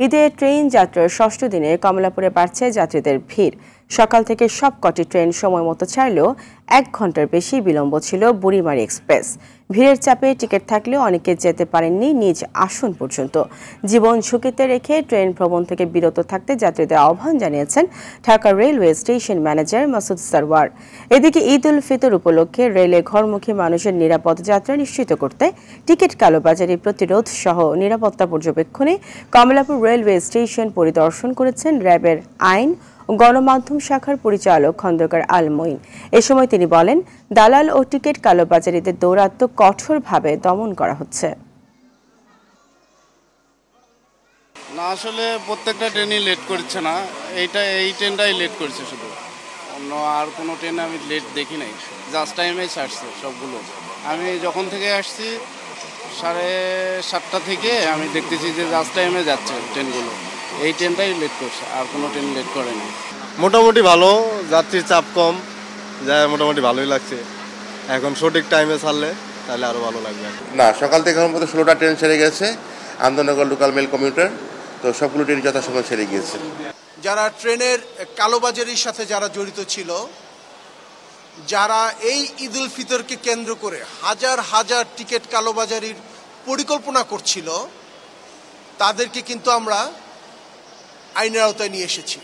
ঈদের ট্রেন যাত্রার ষষ্ঠ দিনে কমলাপুরে বাড়ছে যাত্রীদের ভিড়। সকাল থেকে সবকটি ট্রেন সময় মতো ছাড়লেও 1 ঘন্টার বেশি বিলম্ব ছিল বুড়িমারি এক্সপ্রেস। ভিড়ের চাপে টিকিট থাকলেও অনেকে যেতে পারেননি নিজ আসন পর্যন্ত। জীবন ঝুঁকিতে রেখে ট্রেন ভ্রমণ থেকে বিরত থাকতে যাত্রীদের আহ্বান জানিয়েছেন Dhaka railway station manager Masud Sarwar. এদিকে ঈদ উল ফিতর উপলক্ষে রেলে ঘরমুখী মানুষের নিরাপদ যাত্রা নিশ্চিত করতে টিকিট কালোবাজারি প্রতিরোধ সহ নিরাপত্তা পর্যবেক্ষণে কমলাপুর রেলওয়ে স্টেশন পরিদর্শন করেছেন র্যাবের আইন ও গণমাধ্যম শাখার পরিচালক খন্দকার আল মঈন। এ সময় তিনি বলেন, দালাল ও টিকিট কালোবাজারিদের দৌরাত্ম্য কঠোরভাবে দমন করা হচ্ছে। না, আসলে প্রত্যেকটা ট্রেনই লেট করছে না, এই ট্রেনটাই লেট করছে শুধু, অন্য আর কোনো ট্রেন আমি লেট দেখি নাই। জাস্ট টাইমে ছাড়ছে সবগুলো। আমি যখন থেকে আসছি 7:30 থেকে আমি দেখতেছি যে জাস্ট টাইমে যাচ্ছে ট্রেনগুলো। এই ট্রেনটাই লেট করছে, আর কোনো ট্রেন লেট করে না। মোটামুটি ভালো, যাত্রীর চাপ কম, যায় মোটামুটি ভালোই লাগছে। এখন সঠিক টাইমে ছাড়লে তাহলে আরও ভালো লাগবে। না, সকাল থেকে এখন পর্যন্ত 16টা ট্রেন ছেড়ে গেছে, আন্দোলনগর লোকাল মেল কমিউটার, তো সবগুলো ট্রেন যথাসময় ছেড়ে গিয়েছে। যারা ট্রেনের কালোবাজারির সাথে যারা জড়িত ছিল, যারা এই ঈদ উল ফিতরকে কেন্দ্র করে হাজার হাজার টিকিট কালোবাজারির পরিকল্পনা করছিল, তাদেরকে কিন্তু আমরা আইনের আওতায় নিয়ে এসেছি।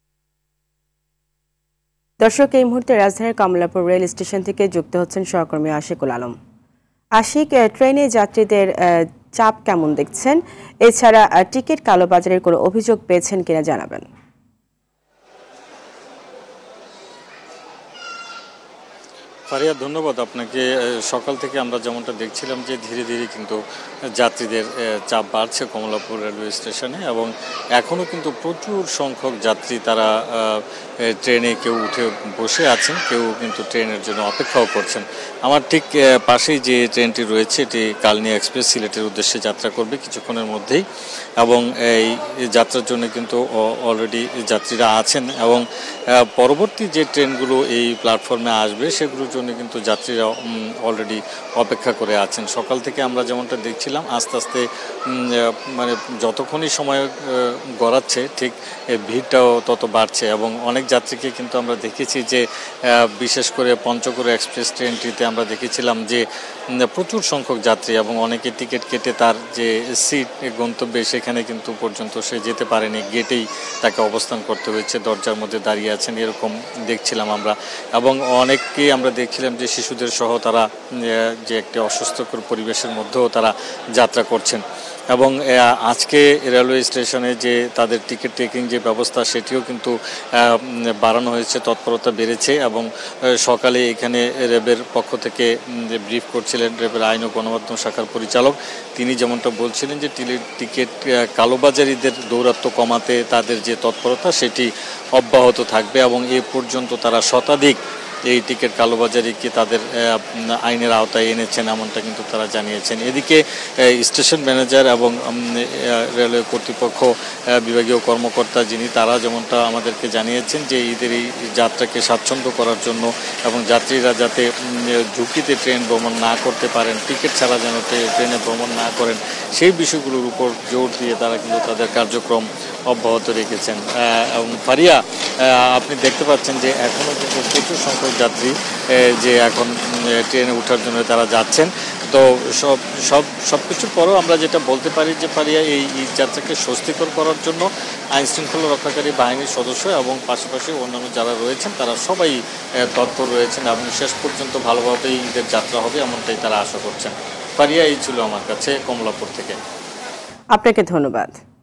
দর্শক, এই মুহূর্তে রাজধানীর কমলাপুর রেল স্টেশন থেকে যুক্ত হচ্ছেন সহকর্মী আশিকুল আলম। আশিক, ট্রেনে যাত্রীদের চাপ কেমন দেখছেন? এছাড়া টিকিট কালোবাজারের কোনো অভিযোগ পেয়েছেন কিনা জানাবেন। ফারিয়া, ধন্যবাদ আপনাকে। সকাল থেকে আমরা যেমনটা দেখছিলাম যে ধীরে ধীরে কিন্তু যাত্রীদের চাপ বাড়ছে কমলাপুর রেলওয়ে স্টেশনে, এবং এখনও কিন্তু প্রচুর সংখ্যক যাত্রী তারা ট্রেনে কেউ উঠে বসে আছেন, কেউ কিন্তু ট্রেনের জন্য অপেক্ষাও করছেন। আমার ঠিক পাশেই যে ট্রেনটি রয়েছে এটি কালনিয়া এক্সপ্রেস সিলেটের উদ্দেশ্যে যাত্রা করবে কিছুক্ষণের মধ্যেই, এবং এই যাত্রার জন্য কিন্তু অলরেডি যাত্রীরা আছেন, এবং পরবর্তী যে ট্রেনগুলো এই প্ল্যাটফর্মে আসবে সেগুলোর জন্য কিন্তু যাত্রীরা অলরেডি অপেক্ষা করে আছেন। সকাল থেকে আমরা যেমনটা দেখছিলাম আস্তে আস্তে মানে যতক্ষণই সময় গড়াচ্ছে ঠিক ভিড়টাও তত বাড়ছে, এবং অনেক যাত্রীকে কিন্তু আমরা দেখেছি যে বিশেষ করে পঞ্চগড় এক্সপ্রেস ট্রেনটিতে আমরা দেখেছিলাম যে প্রচুর সংখ্যক যাত্রী, এবং অনেকে টিকিট কেটে তার যে সিট গন্তব্যে সেখানে কিন্তু পর্যন্ত সে যেতে পারেনি, গেটেই তাকে অবস্থান করতে হয়েছে, দরজার মধ্যে দাঁড়িয়ে আছেন এরকম দেখছিলাম আমরা। এবং অনেককেই আমরা দেখছিলাম যে শিশুদের সহ তারা যে একটি অস্বস্তিকর পরিবেশের মধ্যেও তারা যাত্রা করছেন। এবং আজকে রেলওয়ে স্টেশনে যে তাদের টিকিট টেকিং যে ব্যবস্থা সেটিও কিন্তু বাড়ানো হয়েছে, তৎপরতা বেড়েছে, এবং সকালে এখানে র্যাবের পক্ষ থেকে ব্রিফ করছিলেন র্যাবের আইন ও গণমাধ্যম শাখার পরিচালক। তিনি যেমনটা বলছিলেন যে টিকিট কালোবাজারিদের দৌরাত্ম্য কমাতে তাদের যে তৎপরতা সেটি অব্যাহত থাকবে, এবং এ পর্যন্ত তারা শতাধিক এই টিকিট কালোবাজারিকে তাদের আইনের আওতায় এনেছেন এমনটা কিন্তু তারা জানিয়েছেন। এদিকে স্টেশন ম্যানেজার এবং রেলওয়ে কর্তৃপক্ষ বিভাগীয় কর্মকর্তা যিনি, তারা যেমনটা আমাদেরকে জানিয়েছেন যে ঈদের এই যাত্রাকে স্বাচ্ছন্দ্য করার জন্য এবং যাত্রীরা যাতে ঝুঁকিতে ট্রেন ভ্রমণ না করতে পারেন, টিকিট ছাড়া যেন ট্রেনে ভ্রমণ না করেন, সেই বিষয়গুলোর উপর জোর দিয়ে তারা কিন্তু তাদের কার্যক্রম অব্যাহত রেখেছেন। এবং ফারিয়া, আপনি দেখতে পাচ্ছেন যে এখনও কিন্তু প্রচুর সংখ্যক যাত্রী যে এখন ট্রেনে ওঠার জন্য তারা যাচ্ছেন। তো সব কিছুর পরেও আমরা যেটা বলতে পারি যে ফারিয়া, এই যাত্রাকে স্বস্তিকর করার জন্য আইন শৃঙ্খলা রক্ষাকারী বাহিনীর সদস্য এবং পাশাপাশি অন্যান্য যারা রয়েছেন তারা সবাই তৎপর রয়েছেন, এবং শেষ পর্যন্ত ভালোভাবেই ঈদের যাত্রা হবে এমনটাই তারা আশা করছেন। ফারিয়া, এই ছিল আমার কাছে কমলাপুর থেকে। আপনাকে ধন্যবাদ।